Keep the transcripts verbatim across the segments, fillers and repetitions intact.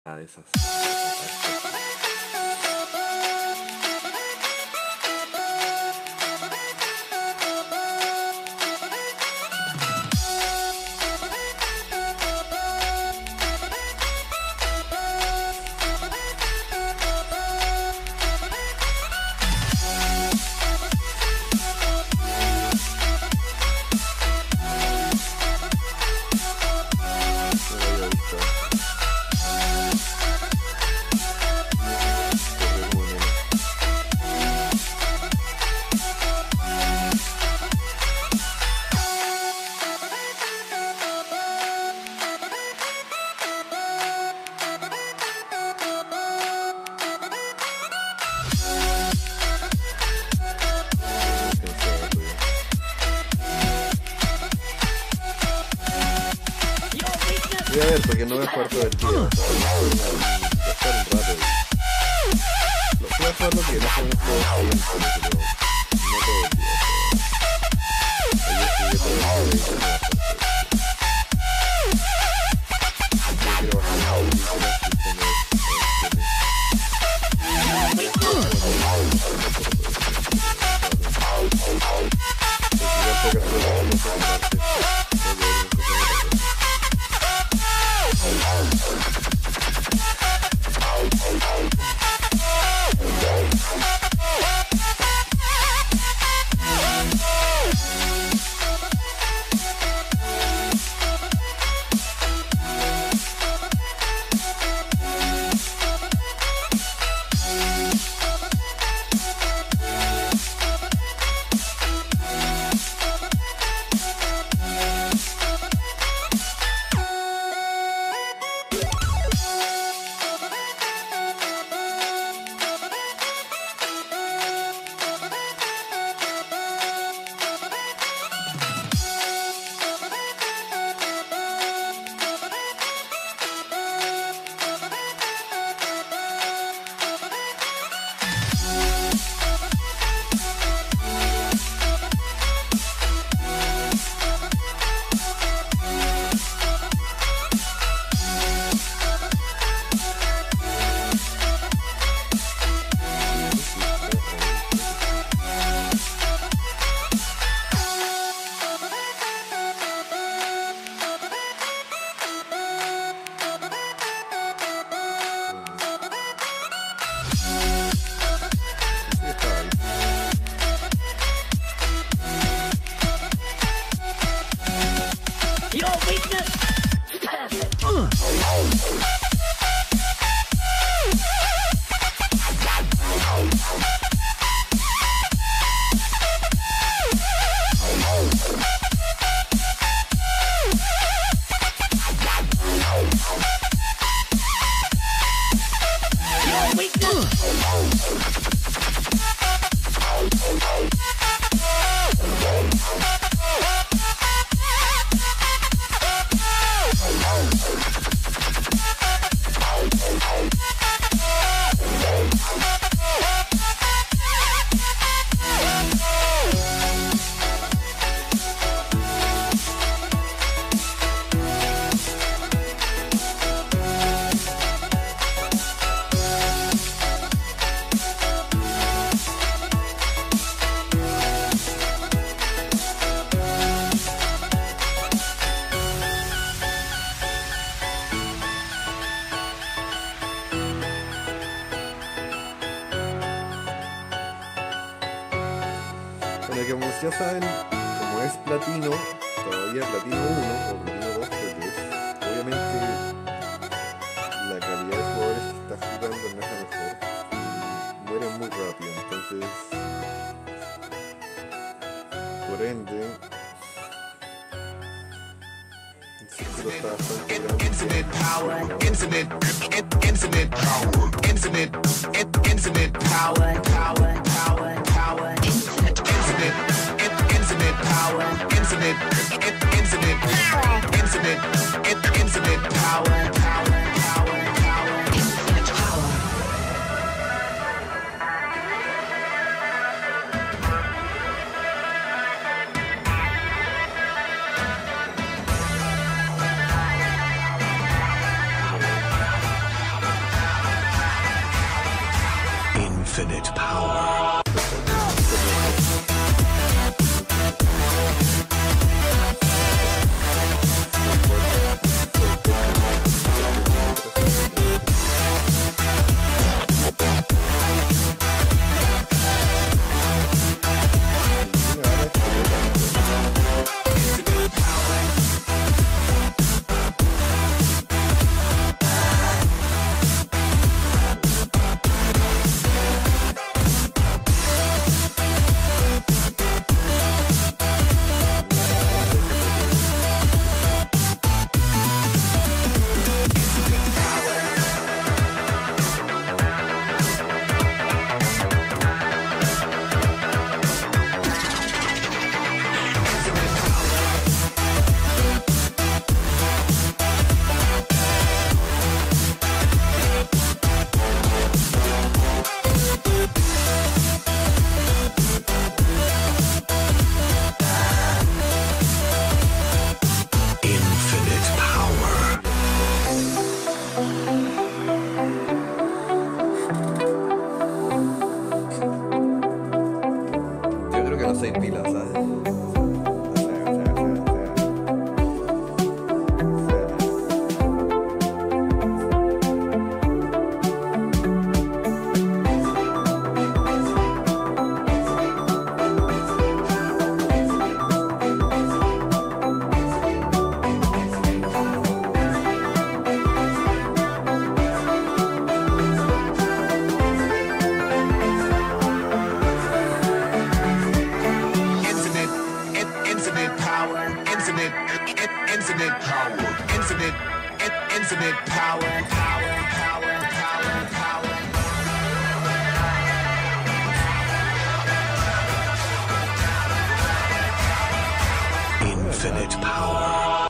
de esas. Voy a ver, porque no voy a jugar todo el día. Voy a estar un rato. Lo voy a jugar lo que no podemos jugar siempre, pero no todo el día. Ayer jugué todo el día y no bastante. Yo quiero bajar las películas y poner Bueno, que como ya saben, como es platino, todavía platino uno o platino dos creo que es, obviamente la calidad de jugadores que está jugando no es la mejor y mueren muy rápido, entonces por ende el círculo está bastante grande. Infinite power, infinite, infinite power, infinite, infinite power, power, power, power, infinite, infinite, infinite power, infinite, infinite power, infinite, infinite power, power, power, power, infinite power. Infinite power. Infinite power.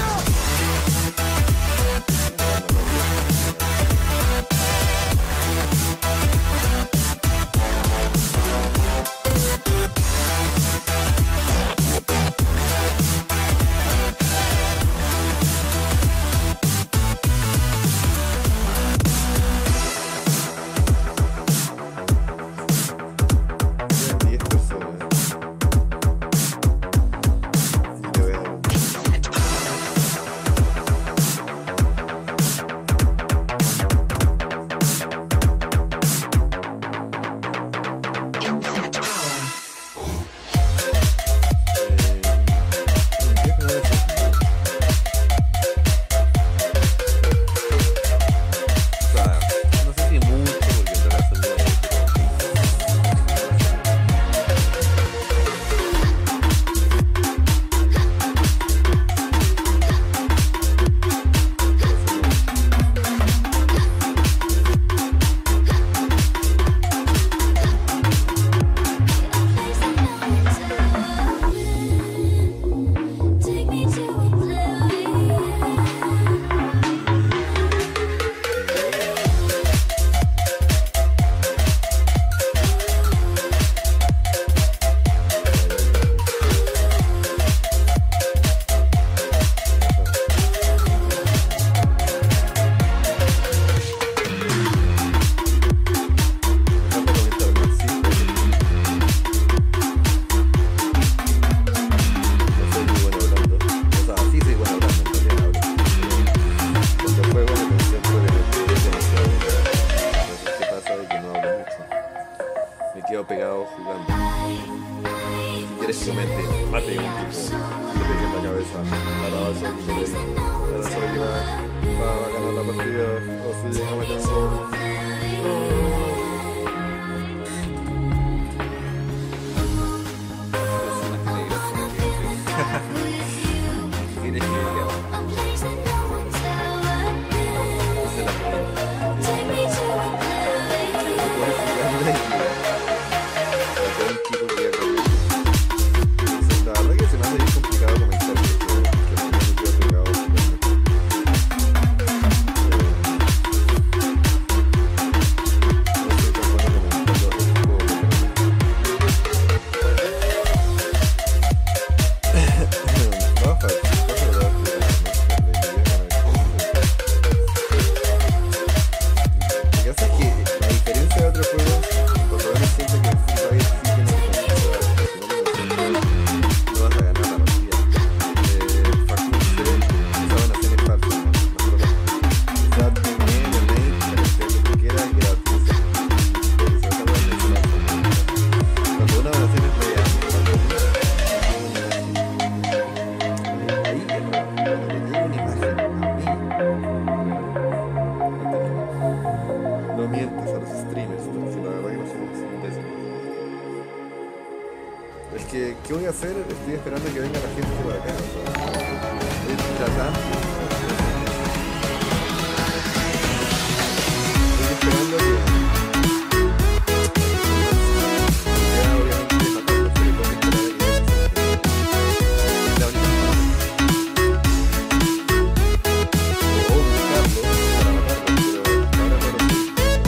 Pegado jugando. Si quieres que comente, mate un tipo, le pegué en la cabeza, la tabazo y le di. Ahora sabe que va, va a ganar la partida, o si llega a ganar. Es que, ¿qué voy a hacer? Estoy esperando que venga la gente para acá. O sea, estoy tratando. Estoy esperando que. Ya, obviamente, matarlos, pero tengo que esperar a que es la única forma. O buscarlos para matarlos, pero ahora no lo sé.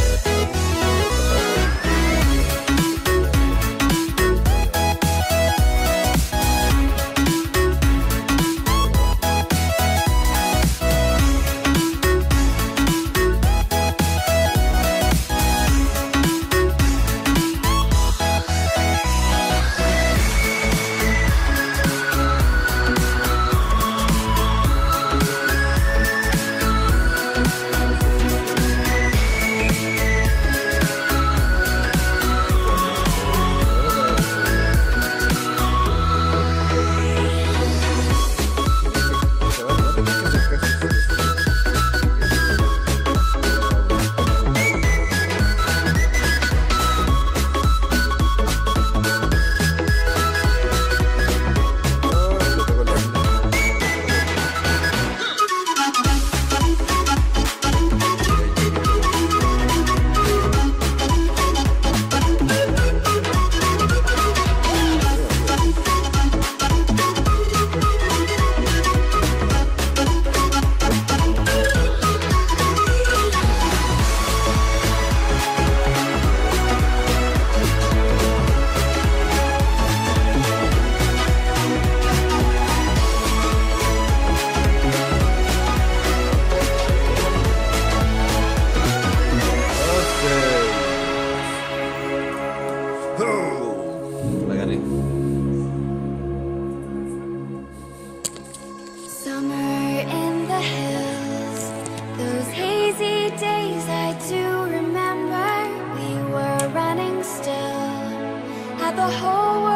La gané. Summer in the hills, those hazy days I do remember. We were running still, had the whole world